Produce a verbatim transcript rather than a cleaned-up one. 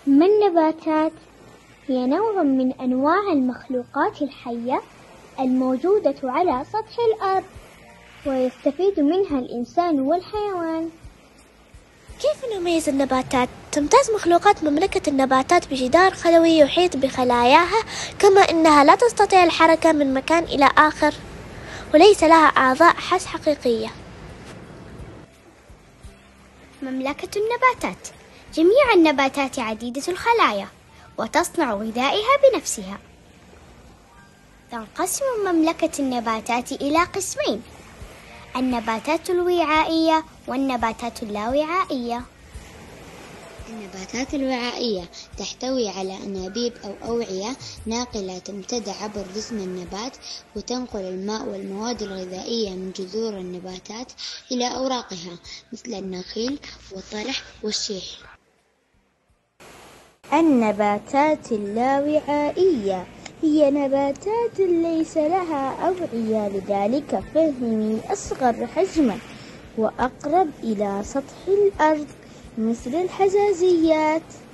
ما النباتات؟ هي نوع من أنواع المخلوقات الحية الموجودة على سطح الأرض، ويستفيد منها الإنسان والحيوان. كيف نميز النباتات؟ تمتاز مخلوقات مملكة النباتات بجدار خلوي يحيط بخلاياها، كما أنها لا تستطيع الحركة من مكان إلى آخر، وليس لها أعضاء حس حقيقية. مملكة النباتات: جميع النباتات عديدة الخلايا وتصنع غذائها بنفسها. تنقسم مملكة النباتات إلى قسمين: النباتات الوعائية والنباتات اللاوعائية. النباتات الوعائية تحتوي على أنابيب أو أوعية ناقلة تمتد عبر جسم النبات، وتنقل الماء والمواد الغذائية من جذور النباتات إلى أوراقها، مثل النخيل والطرح والشيح. النباتات اللاوعائية هي نباتات ليس لها أوعية، لذلك فهي أصغر حجما وأقرب إلى سطح الأرض، مثل الحزازيات.